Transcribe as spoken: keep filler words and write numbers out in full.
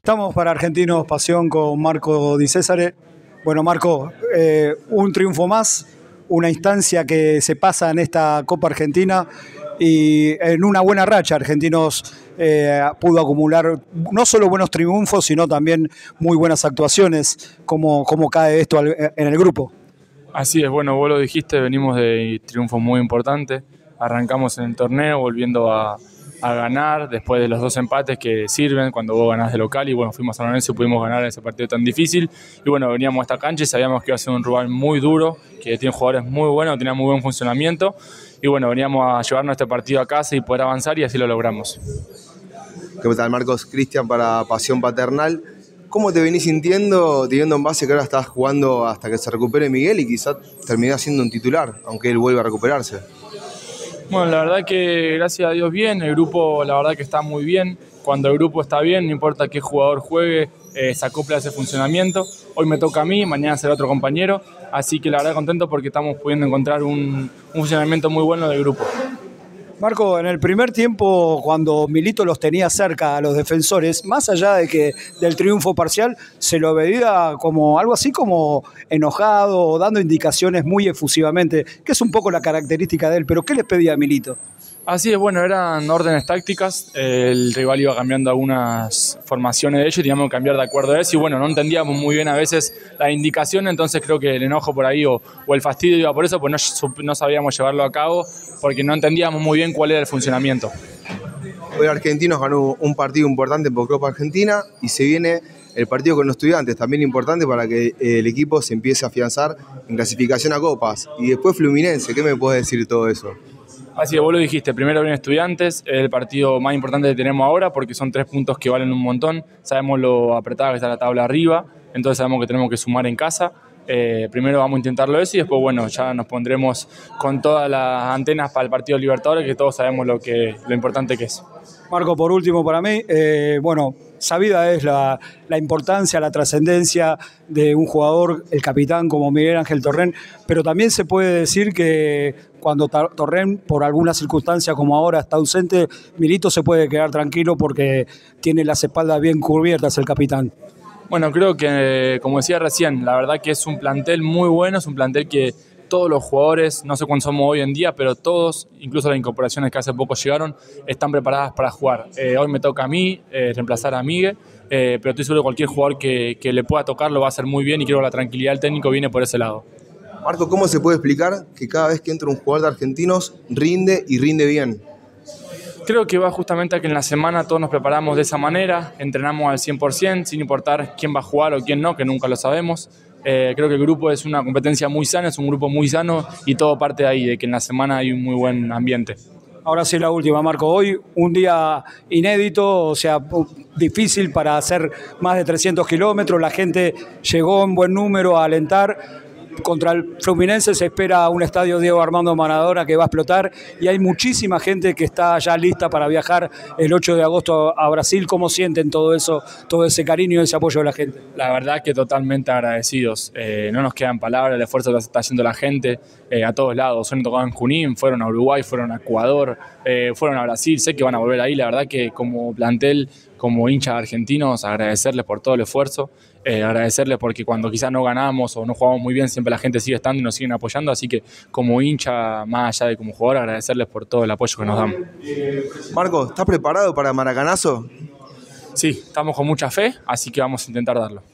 Estamos para Argentinos Pasión con Marco Di Cesare. Bueno, Marco, eh, un triunfo más, una instancia que se pasa en esta Copa Argentina y en una buena racha Argentinos eh, pudo acumular no solo buenos triunfos, sino también muy buenas actuaciones. ¿Cómo, cómo cae esto en el grupo? Así es, bueno, vos lo dijiste, venimos de triunfos muy importantes, arrancamos en el torneo volviendo a, a ganar después de los dos empates que sirven cuando vos ganás de local, y bueno, fuimos a San Lorenzo y pudimos ganar ese partido tan difícil, y bueno, veníamos a esta cancha y sabíamos que iba a ser un rival muy duro, que tiene jugadores muy buenos, tenía muy buen funcionamiento, y bueno, veníamos a llevarnos este partido a casa y poder avanzar, y así lo logramos. ¿Qué tal, Marcos? Cristian para Pasión Paternal. ¿Cómo te venís sintiendo, teniendo en base que ahora estás jugando hasta que se recupere Miguel y quizás terminás siendo un titular, aunque él vuelva a recuperarse? Bueno, la verdad que gracias a Dios bien, el grupo la verdad que está muy bien. Cuando el grupo está bien, no importa qué jugador juegue, eh, se acopla a ese funcionamiento. Hoy me toca a mí, mañana será otro compañero, así que la verdad contento porque estamos pudiendo encontrar un, un funcionamiento muy bueno del grupo. Marco, en el primer tiempo, cuando Milito los tenía cerca a los defensores, más allá de que del triunfo parcial, se lo veía como algo así como enojado o dando indicaciones muy efusivamente, que es un poco la característica de él, pero ¿qué les pedía a Milito? Así es, bueno, eran órdenes tácticas, el rival iba cambiando algunas formaciones de ellos y teníamos que cambiar de acuerdo a eso, y bueno, no entendíamos muy bien a veces la indicación, entonces creo que el enojo por ahí o, o el fastidio iba por eso, pues no, no sabíamos llevarlo a cabo porque no entendíamos muy bien cuál era el funcionamiento. Hoy Argentinos ganó un partido importante por Copa Argentina y se viene el partido con los Estudiantes, también importante para que el equipo se empiece a afianzar en clasificación a Copas. Y después Fluminense, ¿qué me puedes decir de todo eso? Así que vos lo dijiste, primero vienen Estudiantes, el partido más importante que tenemos ahora porque son tres puntos que valen un montón, sabemos lo apretada que está la tabla arriba, entonces sabemos que tenemos que sumar en casa. Eh, primero vamos a intentarlo eso y después bueno, ya nos pondremos con todas las antenas para el partido Libertadores, que todos sabemos lo, que, lo importante que es. Marco, por último para mí, eh, bueno, sabida es la, la importancia, la trascendencia de un jugador, el capitán como Miguel Ángel Torrent, pero también se puede decir que cuando Torrent por alguna circunstancia como ahora está ausente, Milito se puede quedar tranquilo porque tiene las espaldas bien cubiertas el capitán. Bueno, creo que, como decía recién, la verdad que es un plantel muy bueno, es un plantel que todos los jugadores, no sé cuántos somos hoy en día, pero todos, incluso las incorporaciones que hace poco llegaron, están preparadas para jugar. Eh, hoy me toca a mí eh, reemplazar a Miguel, eh, pero estoy seguro que cualquier jugador que, que le pueda tocar lo va a hacer muy bien y creo que la tranquilidad del técnico viene por ese lado. Marco, ¿cómo se puede explicar que cada vez que entra un jugador de Argentinos rinde y rinde bien? Creo que va justamente a que en la semana todos nos preparamos de esa manera, entrenamos al cien por ciento, sin importar quién va a jugar o quién no, que nunca lo sabemos. Eh, creo que el grupo es una competencia muy sana, es un grupo muy sano y todo parte de ahí, de que en la semana hay un muy buen ambiente. Ahora sí la última, Marco. Hoy un día inédito, o sea, difícil para hacer más de trescientos kilómetros. La gente llegó en buen número a alentar. Contra el Fluminense se espera un estadio Diego Armando Maradona que va a explotar y hay muchísima gente que está ya lista para viajar el ocho de agosto a Brasil. ¿Cómo sienten todo eso, todo ese cariño y ese apoyo de la gente? La verdad que totalmente agradecidos. Eh, no nos quedan palabras, el esfuerzo que está haciendo la gente eh, a todos lados. Son tocados en Junín, fueron a Uruguay, fueron a Ecuador, eh, fueron a Brasil. Sé que van a volver ahí. La verdad que como plantel, como hinchas argentinos, agradecerles por todo el esfuerzo. Eh, agradecerles porque cuando quizás no ganamos o no jugamos muy bien, siempre la gente sigue estando y nos siguen apoyando, así que como hincha, más allá de como jugador, agradecerles por todo el apoyo que nos dan. Marco, ¿estás preparado para Maracanazo? Sí, estamos con mucha fe, así que vamos a intentar darlo.